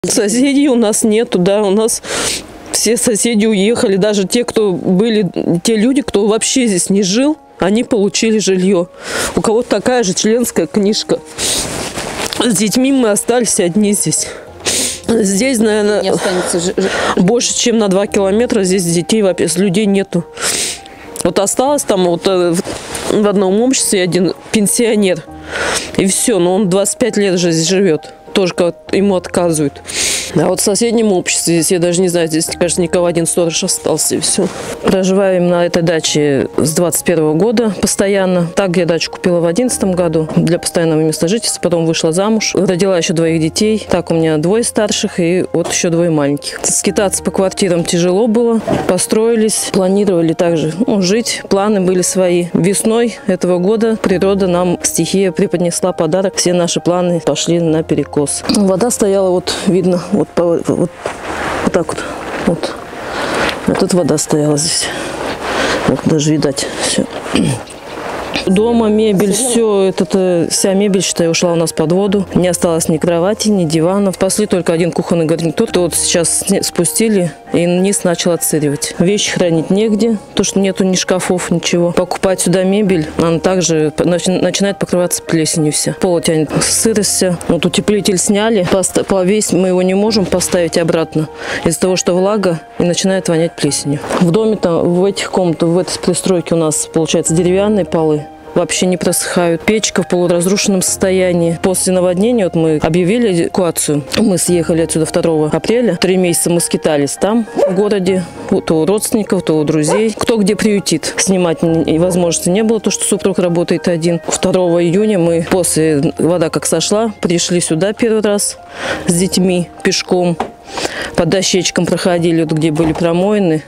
Соседей у нас нету, да, у нас все соседи уехали, даже те, кто были, те люди, кто вообще здесь не жил, они получили жилье. У кого-то такая же членская книжка. С детьми мы остались одни здесь. Здесь, наверное, больше, чем на 2 километра, здесь детей, людей нету. Вот осталось там вот в одном обществе один пенсионер. И все, но он 25 лет же здесь живет. Тоже ему отказывают. А вот в соседнем обществе, здесь я даже не знаю, здесь, кажется, никого, один сторож остался, и все. Проживаем на этой даче с 21 года постоянно. Так я дачу купила в 2011 году для постоянного места жительства, потом вышла замуж, родила еще 2 детей. Так у меня 2 старших и вот еще 2 маленьких. Скитаться по квартирам тяжело было, построились, планировали также жить, планы были свои. Весной этого года природа нам, стихия, преподнесла подарок, все наши планы пошли наперекос. Вода стояла, вот видно, вот так вот. Вот тут вода стояла здесь. Вот даже видать все. Дома мебель, все, вся мебель, считай, ушла у нас под воду. Не осталось ни кровати, ни диванов. Спасли только один кухонный гарнитур. Вот сейчас спустили, и низ начал отсыривать. Вещи хранить негде, то что нету ни шкафов, ничего. Покупать сюда мебель, она также начинает покрываться плесенью вся. Пол тянет сырость. Вот утеплитель сняли, повесить мы его не можем поставить обратно из-за того, что влага, и начинает вонять плесенью. В доме, там, в этих комнатах, в этой пристройке у нас, получается, деревянные полы. Вообще не просыхают. Печка в полуразрушенном состоянии. После наводнения вот мы объявили эвакуацию. Мы съехали отсюда 2 апреля. 3 месяца мы скитались там, в городе. То у родственников, то у друзей. Кто где приютит. Снимать возможности не было, то что супруг работает один. 2 июня мы, после вода как сошла, пришли сюда первый раз с детьми пешком. По дощечкам проходили, вот, где были промоины.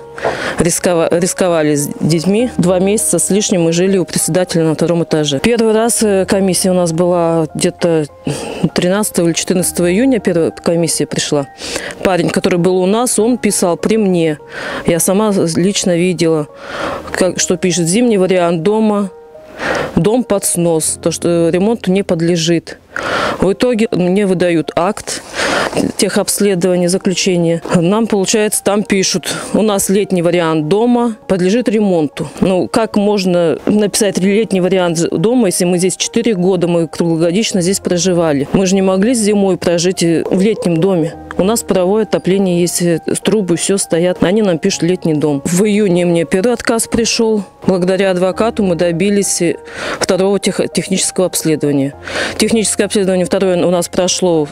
Рисковали с детьми. 2 месяца с лишним мы жили у председателя на 2 этаже. Первый раз комиссия у нас была где-то 13 или 14 июня. Первая комиссия пришла. Парень, который был у нас, он писал при мне. Я сама лично видела, что пишет: зимний вариант дома. Дом под снос, то что ремонту не подлежит. В итоге мне выдают акт техобследования, заключения. Нам, получается, там пишут: у нас летний вариант дома подлежит ремонту. Ну, как можно написать летний вариант дома, если мы здесь 4 года, мы круглогодично здесь проживали? Мы же не могли зимой прожить в летнем доме. У нас паровое отопление есть, трубы, все стоят. Они нам пишут летний дом. В июне мне первый отказ пришел. Благодаря адвокату мы добились 2-го технического обследования. Техническое обследование 2 у нас прошло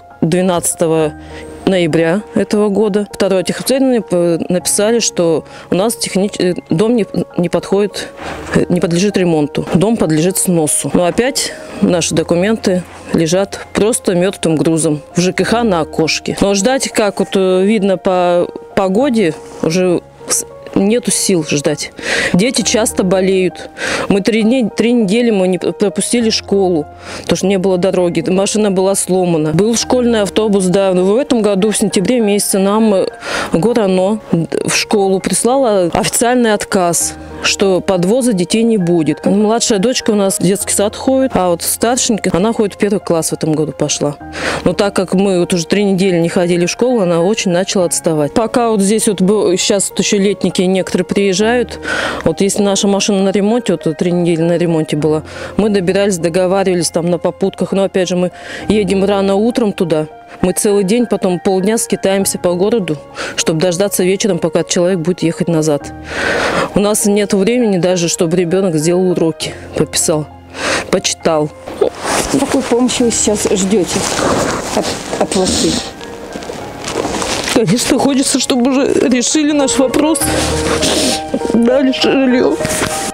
12 ноября этого года. 2-е техобследование написали, что у нас дом не подходит, не подлежит ремонту. Дом подлежит сносу. Но опять наши документы лежат просто мертвым грузом в ЖКХ на окошке. Но ждать, как вот видно по погоде, уже нету сил ждать. Дети часто болеют. Мы 3 недели мы не пропустили школу, потому что не было дороги. Машина была сломана. Был школьный автобус, да. Но в этом году, в сентябре месяце, нам ГОРОНО в школу прислала официальный отказ, что подвоза детей не будет. Младшая дочка у нас в детский сад ходит, а вот старшенькая, она ходит в 1 класс в этом году пошла. Но так как мы вот уже 3 недели не ходили в школу, она очень начала отставать. Пока вот здесь вот сейчас вот еще летники некоторые приезжают, вот если наша машина на ремонте, вот 3 недели на ремонте была, мы добирались, договаривались там на попутках, но опять же мы едем рано утром туда. Мы целый день, потом полдня скитаемся по городу, чтобы дождаться вечером, пока человек будет ехать назад. У нас нет времени даже, чтобы ребенок сделал уроки, пописал, почитал. Какой помощи вы сейчас ждете от властей? Конечно, хочется, чтобы уже решили наш вопрос, дали жилье.